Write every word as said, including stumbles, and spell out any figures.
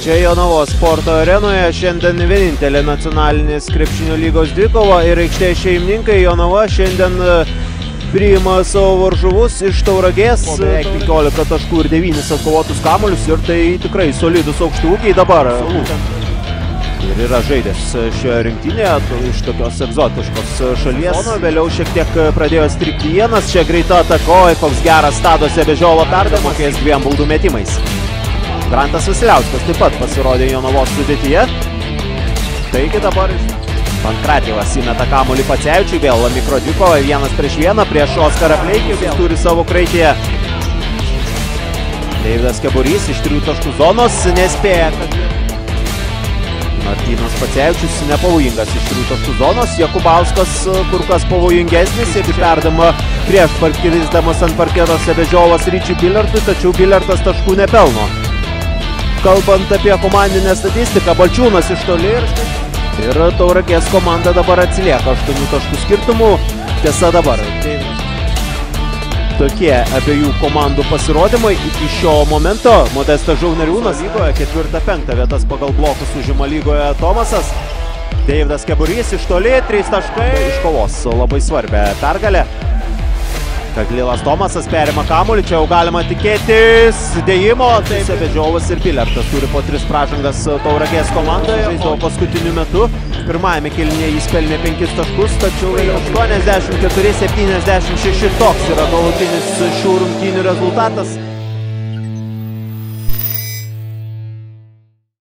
Čia Jonavos sporto arenoje šiandien vienintelė nacionalinės krepšinio lygos dvikova ir aikštės šeimininkai Jonava šiandien priima savo varžovus iš Tauragės. Beveik penkiolika taškų ir devynis atkovotus kamuolius ir tai tikrai solidus aukštūgiai dabar. Ir yra žaidęs šioje rinktinėje iš tokios egzotiškos šalies. Vėliau šiek tiek pradėjo strikti vienas, čia greita atakoja, koks geras Tado Sebežiovo perdavimas dviem baudų metimais. Grantas Vasiliauskas taip pat pasirodė Jonavos sudėtyje. Taigi dabar Pankratjevas įmeta kamuolį Pacevičiui, vėl Mikrodvikova, vienas prieš vieną, prieš Oskarą Pleikį, vėl turi savo kraityje. Deividas Keburys iš trijų taškų zonos, nespėja. Martynas Pacevičius nepavojingas iš trijų taškų zonos, Jakubauskas kur kas pavojingesnis ir perdama prieš parkirizdamas ant parketo Sebežiovas Ryčiui Bilertui, tačiau Bilertas taškų nepelno. Kalbant apie komandinę statistiką, Balčiūnas iš toli ir, ir Tauragės komanda dabar atsilieka aštuonių taškų skirtumų. Tiesa dabar. Tai tokie abiejų komandų pasirodymai iki šio momento. Modestas Žauneriūnas lygoje ketvirtą penktą vietas pagal blokus užima lygoje Tomasas. Deividas Keburys iš toli, trys taškai. Iškovos labai svarbią pergalę. Kaglilas Tomasas perima kamuolį, čia jau galima tikėtis dėjimo. Tai Sebežiovas ir Bilertas turi po tris pražangas Tauragės komandoje. Žaisdavo paskutiniu metu. Pirmajame kėlinyje jis pelnė penkis taškus, tačiau aštuoniasdešimt keturi septyniasdešimt šeši toks yra galutinis šių rungtynių rezultatas.